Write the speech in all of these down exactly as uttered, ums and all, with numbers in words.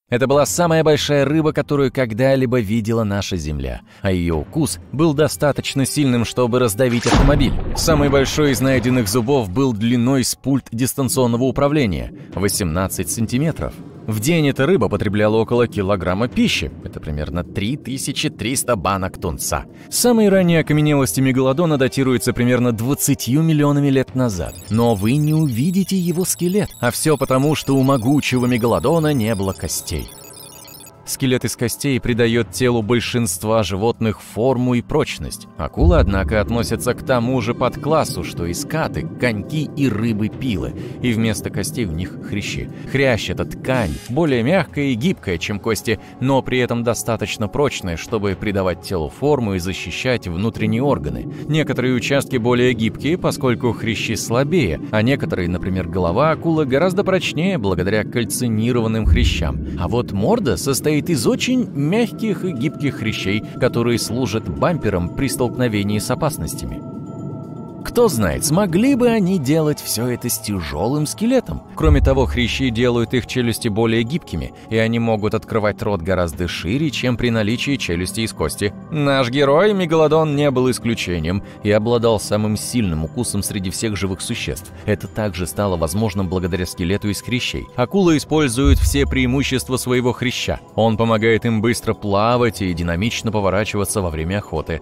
Это была самая большая рыба, которую когда-либо видела наша Земля, а ее укус был достаточно сильным, чтобы раздавить автомобиль. Самый большой из найденных зубов был длиной с пульт дистанционного управления – восемнадцать сантиметров. В день эта рыба потребляла около килограмма пищи, это примерно три тысячи триста банок тунца. Самые ранние окаменелости мегалодона датируются примерно двадцатью миллионами лет назад, но вы не увидите его скелет, а все потому, что у могучего мегалодона не было костей. Скелет из костей придает телу большинства животных форму и прочность. Акулы, однако, относятся к тому же подклассу, что и скаты, коньки и рыбы-пилы, и вместо костей у них хрящи. Хрящ — это ткань, более мягкая и гибкая, чем кости, но при этом достаточно прочная, чтобы придавать телу форму и защищать внутренние органы. Некоторые участки более гибкие, поскольку хрящи слабее, а некоторые, например, голова акулы, гораздо прочнее благодаря кальцинированным хрящам. А вот морда состоит из очень мягких и гибких хрящей, которые служат бампером при столкновении с опасностями. Кто знает, смогли бы они делать все это с тяжелым скелетом. Кроме того, хрящи делают их челюсти более гибкими, и они могут открывать рот гораздо шире, чем при наличии челюсти из кости. Наш герой, мегалодон, не был исключением и обладал самым сильным укусом среди всех живых существ. Это также стало возможным благодаря скелету из хрящей. Акула использует все преимущества своего хряща. Он помогает им быстро плавать и динамично поворачиваться во время охоты.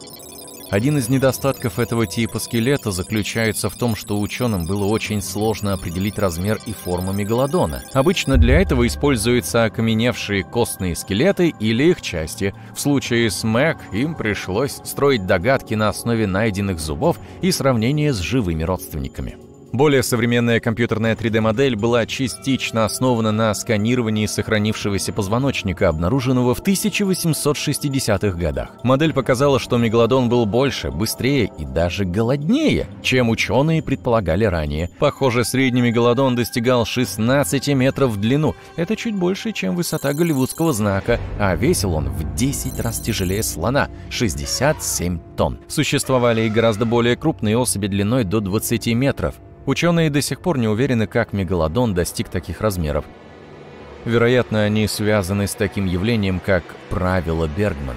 Один из недостатков этого типа скелета заключается в том, что ученым было очень сложно определить размер и форму мегалодона. Обычно для этого используются окаменевшие костные скелеты или их части. В случае с Мэг им пришлось строить догадки на основе найденных зубов и сравнения с живыми родственниками. Более современная компьютерная три дэ-модель была частично основана на сканировании сохранившегося позвоночника, обнаруженного в тысяча восемьсот шестидесятых годах. Модель показала, что мегалодон был больше, быстрее и даже голоднее, чем ученые предполагали ранее. Похоже, средний мегалодон достигал шестнадцати метров в длину. Это чуть больше, чем высота голливудского знака, а весил он в десять раз тяжелее слона – шестьдесят семь тонн. Существовали и гораздо более крупные особи длиной до двадцати метров. Ученые до сих пор не уверены, как мегалодон достиг таких размеров. Вероятно, они связаны с таким явлением, как правило Бергмана.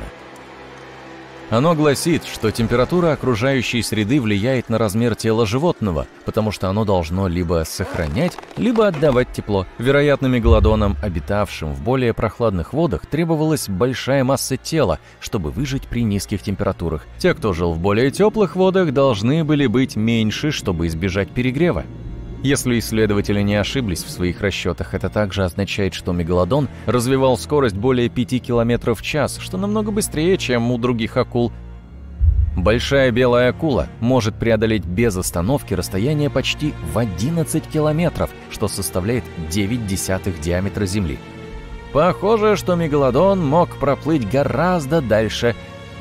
Оно гласит, что температура окружающей среды влияет на размер тела животного, потому что оно должно либо сохранять, либо отдавать тепло. Вероятно, мегалодонам, обитавшим в более прохладных водах, требовалась большая масса тела, чтобы выжить при низких температурах. Те, кто жил в более теплых водах, должны были быть меньше, чтобы избежать перегрева. Если исследователи не ошиблись в своих расчетах, это также означает, что мегалодон развивал скорость более пяти километров в час, что намного быстрее, чем у других акул. Большая белая акула может преодолеть без остановки расстояние почти в одиннадцать километров, что составляет девять десятых диаметра Земли. Похоже, что мегалодон мог проплыть гораздо дальше.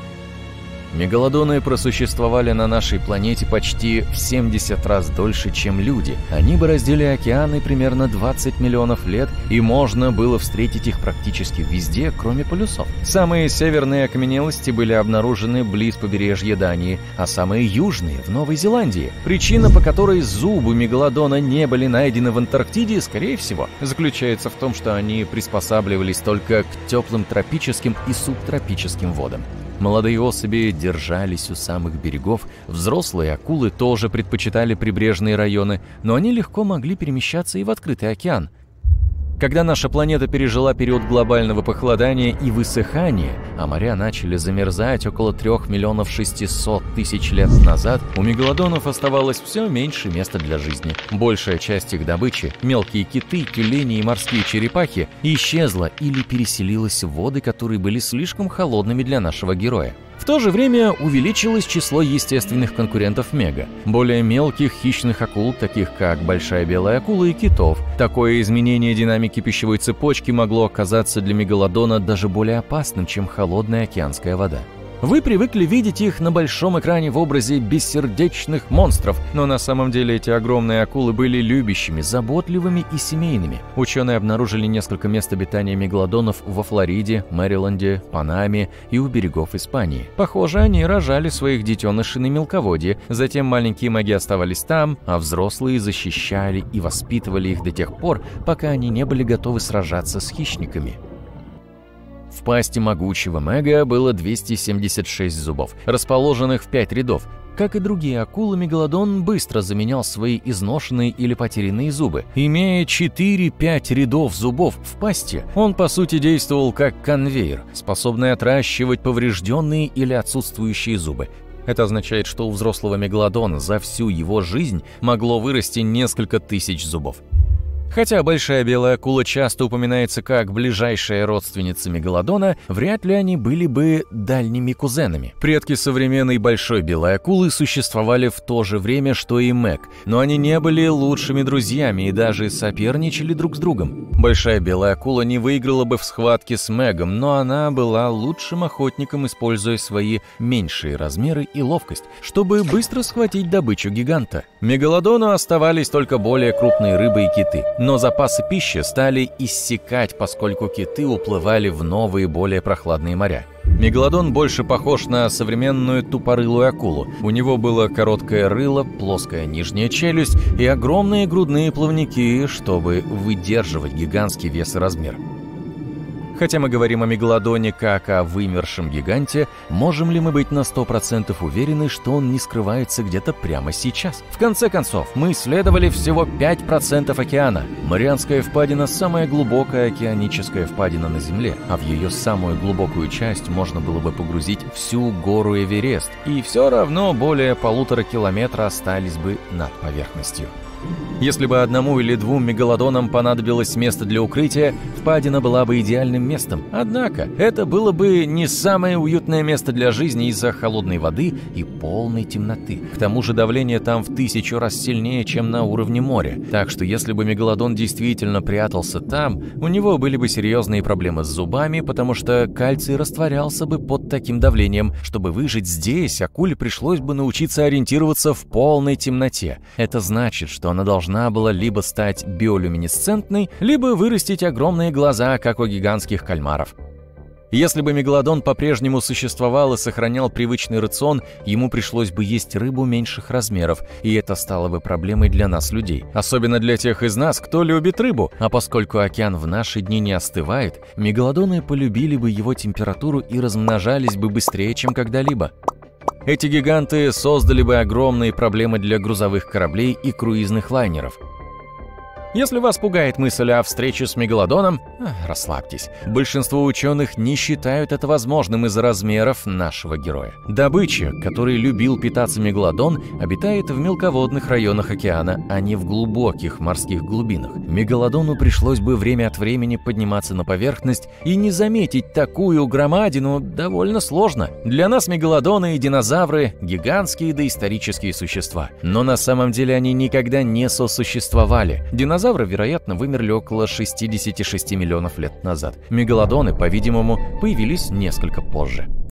Мегалодоны просуществовали на нашей планете почти в семьдесят раз дольше, чем люди. Они бороздили океаны примерно двадцать миллионов лет, и можно было встретить их практически везде, кроме полюсов. Самые северные окаменелости были обнаружены близ побережья Дании, а самые южные — в Новой Зеландии. Причина, по которой зубы мегалодона не были найдены в Антарктиде, скорее всего, заключается в том, что они приспосабливались только к теплым тропическим и субтропическим водам. Молодые особи держались у самых берегов, взрослые акулы тоже предпочитали прибрежные районы, но они легко могли перемещаться и в открытый океан. Когда наша планета пережила период глобального похолодания и высыхания, а моря начали замерзать около трёх миллионов шестисот тысяч лет назад, у мегалодонов оставалось все меньше места для жизни. Большая часть их добычи, мелкие киты, тюлени и морские черепахи, исчезла или переселилась в воды, которые были слишком холодными для нашего героя. В то же время увеличилось число естественных конкурентов мега, более мелких хищных акул, таких как большая белая акула и китов. Такое изменение динамики пищевой цепочки могло оказаться для мегалодона даже более опасным, чем холодная океанская вода. Вы привыкли видеть их на большом экране в образе бессердечных монстров, но на самом деле эти огромные акулы были любящими, заботливыми и семейными. Ученые обнаружили несколько мест обитания мегалодонов во Флориде, Мэриленде, Панаме и у берегов Испании. Похоже, они рожали своих детенышей на мелководье, затем маленькие маги оставались там, а взрослые защищали и воспитывали их до тех пор, пока они не были готовы сражаться с хищниками. В пасти могучего Мега было двести семьдесят шесть зубов, расположенных в пять рядов. Как и другие акулы, мегалодон быстро заменял свои изношенные или потерянные зубы. Имея четыре-пять рядов зубов в пасти, он по сути действовал как конвейер, способный отращивать поврежденные или отсутствующие зубы. Это означает, что у взрослого мегалодона за всю его жизнь могло вырасти несколько тысяч зубов. Хотя большая белая акула часто упоминается как ближайшая родственница мегалодона, вряд ли они были бы дальними кузенами. Предки современной большой белой акулы существовали в то же время, что и Мег, но они не были лучшими друзьями и даже соперничали друг с другом. Большая белая акула не выиграла бы в схватке с Мегом, но она была лучшим охотником, используя свои меньшие размеры и ловкость, чтобы быстро схватить добычу гиганта. Мегалодону оставались только более крупные рыбы и киты. Но запасы пищи стали иссякать, поскольку киты уплывали в новые, более прохладные моря. Мегалодон больше похож на современную тупорылую акулу. У него было короткое рыло, плоская нижняя челюсть и огромные грудные плавники, чтобы выдерживать гигантский вес и размер. Хотя мы говорим о мегалодоне как о вымершем гиганте, можем ли мы быть на сто процентов уверены, что он не скрывается где-то прямо сейчас? В конце концов, мы исследовали всего пять процентов океана. Марианская впадина – самая глубокая океаническая впадина на Земле, а в ее самую глубокую часть можно было бы погрузить всю гору Эверест, и все равно более полутора километра остались бы над поверхностью. Если бы одному или двум мегалодонам понадобилось место для укрытия, впадина была бы идеальным местом. Однако, это было бы не самое уютное место для жизни из-за холодной воды и полной темноты. К тому же давление там в тысячу раз сильнее, чем на уровне моря. Так что если бы мегалодон действительно прятался там, у него были бы серьезные проблемы с зубами, потому что кальций растворялся бы под таким давлением. Чтобы выжить здесь, акуле пришлось бы научиться ориентироваться в полной темноте. Это значит, что она должна была либо стать биолюминесцентной, либо вырастить огромные глаза, как у гигантских кальмаров. Если бы мегалодон по-прежнему существовал и сохранял привычный рацион, ему пришлось бы есть рыбу меньших размеров, и это стало бы проблемой для нас, людей. Особенно для тех из нас, кто любит рыбу. А поскольку океан в наши дни не остывает, мегалодоны полюбили бы его температуру и размножались бы быстрее, чем когда-либо. Эти гиганты создали бы огромные проблемы для грузовых кораблей и круизных лайнеров. Если вас пугает мысль о встрече с мегалодоном, расслабьтесь. Большинство ученых не считают это возможным из-за размеров нашего героя. Добыча, которой любил питаться мегалодон, обитает в мелководных районах океана, а не в глубоких морских глубинах. Мегалодону пришлось бы время от времени подниматься на поверхность, и не заметить такую громадину довольно сложно. Для нас мегалодоны и динозавры – гигантские доисторические существа. Но на самом деле они никогда не сосуществовали. Динозавры Динозавры, вероятно, вымерли около шестидесяти шести миллионов лет назад. Мегалодоны, по-видимому, появились несколько позже.